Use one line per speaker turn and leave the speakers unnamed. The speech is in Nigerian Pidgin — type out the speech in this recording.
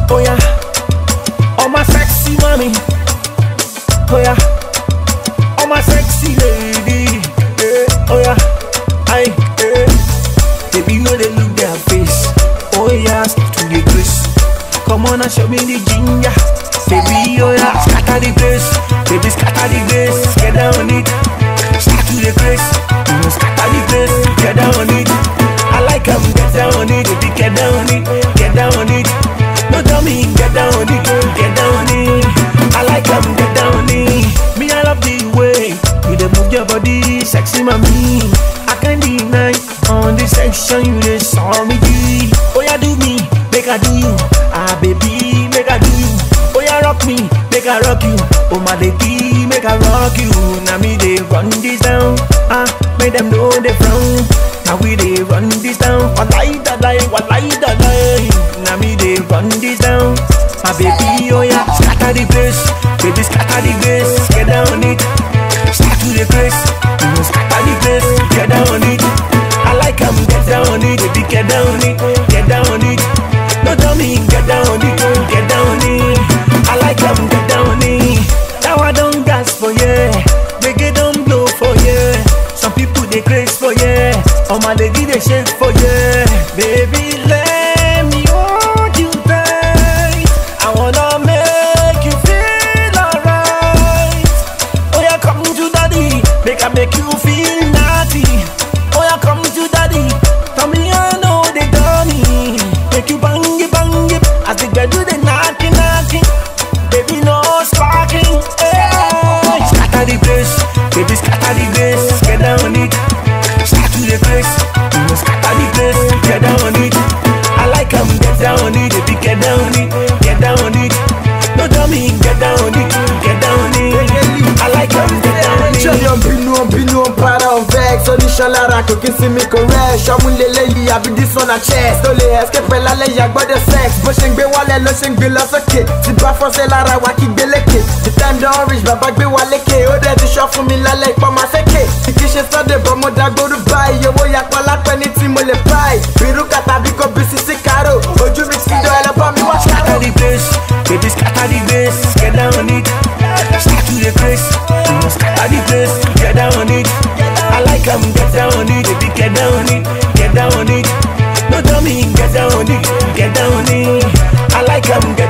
Oh yeah, oh my sexy mommy. Oh yeah, oh my sexy lady. Oh yeah, aye. Baby, know they look their face. Oh yeah, stick to the grace. Come on and show me the ginger. Baby, oh yeah, scatter the place. Baby, scatter the place. Get down on it. Start to the grace. Scatter the place. Get down on it. I like 'em, get down on it. Baby, get down on it. Get down on it. No tell me, get down on it. Get down on it. I like 'em, get down on it. Me, I love the way you dey move your body, sexy mommy. I can't deny on this section you dey saw me do. Oh yeah, do me, make I do you. Ah baby, make I do you. Oh yeah, rock me, make I rock you. Oh my lady, make I rock you. Now me they run this down. Ah, make them know they frown. Now we they run this down. Walai da lai, walai da lai. Now me they run this down. My baby, oh yeah, scatter the place. Baby, scatter the place. Get down on it. Start to the place. Scatter the place. Get down on it. I like 'em, get down on it. Baby, get down on it. Get down on it. No tell me, get down on it. Get down on it. I like 'em, get down on it. Now I don't gas for yeah. Reggae don't blow for yeah. Some people they craze for yeah. Oh my lady they shake for yeah. Baby, let me hold you tight. I wanna make you feel alright. Oh yeah, come to daddy, make you feel naughty. Oh yeah, come to daddy, tell me I know they got me. Make you bang it, as they get do the knocking. Baby, no sparking. Hey, scatter the place, baby, scatter the place. Get down on it, start to the place. Scatter the place, get down on it. I like 'em, get down on it. Baby, get down on it, get down on it. No tell me, get down on it, get down on it. I like 'em, get down on it.
Binu, para on vex. Only shalara cooking see me correct. Shamun Leke Lee, I be this on a chest. Don't let escape la Laye, I got the sex. Pushing be wale, losing be lost a kid. Sit back for Selara, waki be leke. The time don't reach, but back be waleke. Oh, there's a shot for me la Lake, but my seke. The kitchen started, but more that go to buy. Yo, ya kwala penny team will pie. Biru kata biko bisi sikaro. Oju mix video, I love me watch.
Scatter the place, baby, scatter the place. Get down on it, start to the place. Scatter the place, get down on it. I like 'em, get down on it. Baby, get down on it, get down on it. No tell me, get down on it, get down on it. I like 'em, get